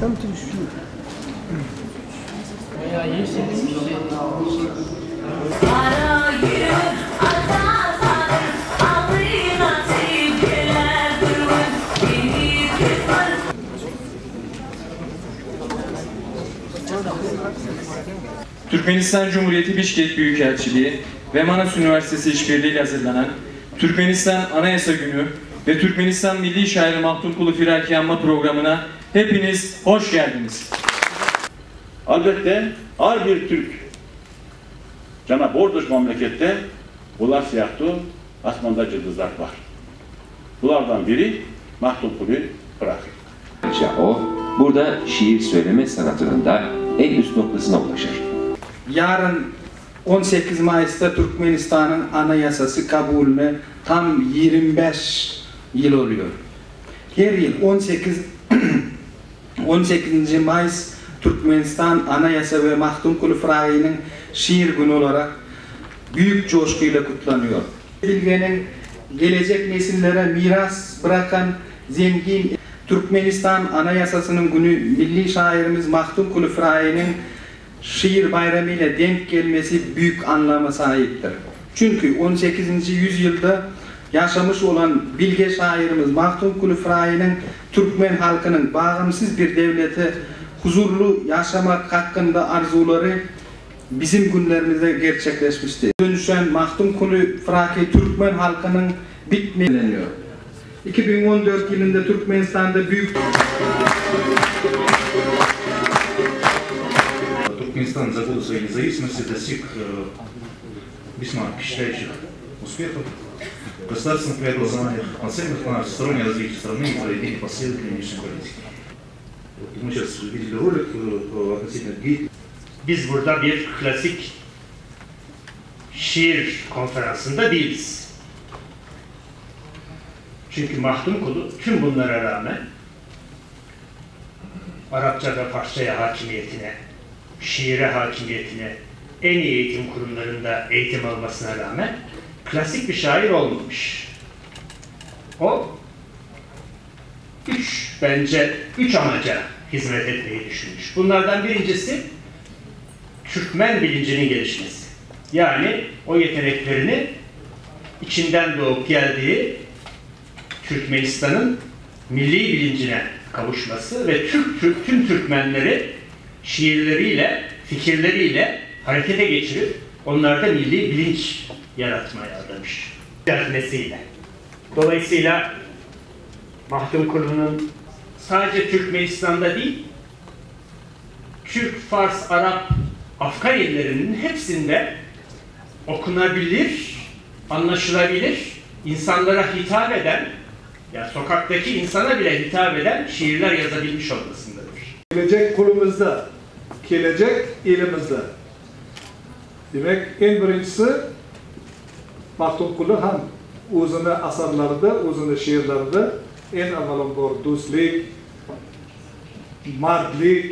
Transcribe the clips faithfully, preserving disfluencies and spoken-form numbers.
Tam düşüyor. Ya yeşil. Türkmenistan Cumhuriyeti Bişkek Büyükelçiliği ve Manas Üniversitesi işbirliğiyle hazırlanan Türkmenistan Anayasa Günü ve Türkmenistan Milli Şairi Mahtumkulu Firaki Anma programına hepiniz hoş geldiniz. Elbette her bir Türk cana bordoş memlekette bunlar siyahtu asmanda cıldızlar var. Bunlardan biri Mahtumkulu Firaki. O, burada şiir söyleme sanatının da en üst noktasına ulaşır. Yarın on sekiz Mayıs'ta Türkmenistan'ın anayasası kabulüne tam yirmi beş yıl oluyor. Her yıl on sekizinci Mayıs Türkmenistan Anayasa ve Mahtumkulu Firaki'nin şiir günü olarak büyük coşkuyla kutlanıyor. Bilgenin gelecek nesillere miras bırakan zengin Türkmenistan Anayasası'nın günü milli şairimiz Mahtumkulu Firaki'nin şiir bayramı ile denk gelmesi büyük anlama sahiptir. Çünkü on sekizinci yüzyılda yaşamış olan bilge şairimiz Mahtumkulu Firaki'nin Türkmen halkının bağımsız bir devlete huzurlu yaşamak hakkında arzuları bizim günlerimizde gerçekleşmiştir. Dönüşen Mahtumkulu Firaki Türkmen halkının bitmeyeniyor. iki bin on dört yılında Türkmenistan'da büyük Туркменистан за годы своей независимости достиг э, весьма впечатляющих успехов в государственных преобразованиях, нацеленных на всестороннее развитие страны и проведение последовательной внешней политики. Мы сейчас видели ролик э, относительно гейт. Biz burada bir klasik şiir konferansında değiliz. Çünkü Mahtumkulu tüm bunlara rağmen Arapça ve Farsçaya hakimiyetine, şiire hakimiyetine, en iyi eğitim kurumlarında eğitim almasına rağmen klasik bir şair olmamış. O üç, bence üç amaca hizmet etmeyi düşünmüş. Bunlardan birincisi Türkmen bilincinin gelişmesi. Yani o yeteneklerini içinden doğup geldiği Türkmenistan'ın milli bilincine kavuşması ve Türk, Türk tüm Türkmenleri şiirleriyle, fikirleriyle harekete geçirip onlarda milli bilinç yaratmaya adamış. Yazmesiyle. Dolayısıyla Mahtumkulu'nun sadece Türkmenistan'da değil, Türk, Fars, Arap, Afgan illerinin hepsinde okunabilir, anlaşılabilir, insanlara hitap eden, yani sokaktaki insana bile hitap eden şiirler yazabilmiş olmasındadır. Gelecek kulumuzda, gelecek elimizde. Demek en birincisi Mahtumkulu ham o'zini asarlarida, o'zini she'rlarida en avvalambor do'stlik, mardlik,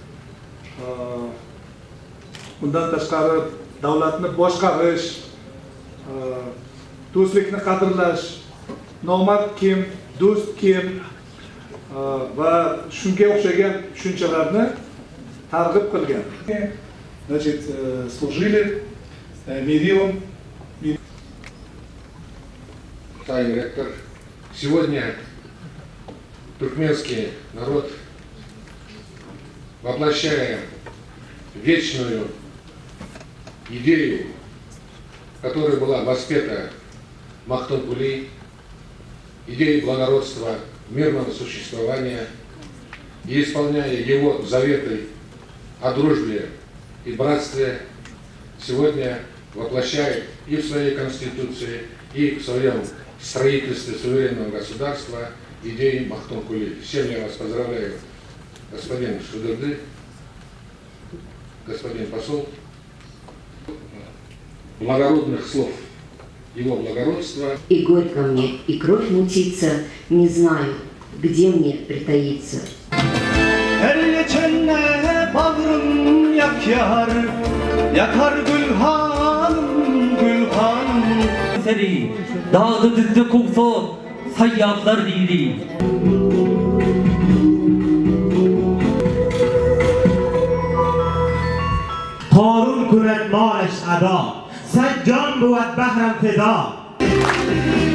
undan tashqari davlatni boshqarish, do'stlikni qadrlash, nomard kim, do'st kim va shunga o'xshagan tushunchalarni targ'ib qilgan. Значит, служили мерилом. Тайный ректор. Сегодня туркменский народ, воплощая вечную идею, которая была воспета Махтумкули, идею благородства, мирного существования, и исполняя его заветы о дружбе и братстве, сегодня воплощает и в своей конституции, и в своем строительстве суверенного государства идеи Махтумкули. Всем я вас поздравляю, господин Шудырды, господин посол. Благородных слов его благородства. И горько мне, и кровь мутится, не знаю, где мне притаиться. Yakar, yakar Gülhanım, Gülhanım. Seni dağdı dizdi kumsu sayyaflar değil. کند مالش ادا صد جان بود بهرم فدا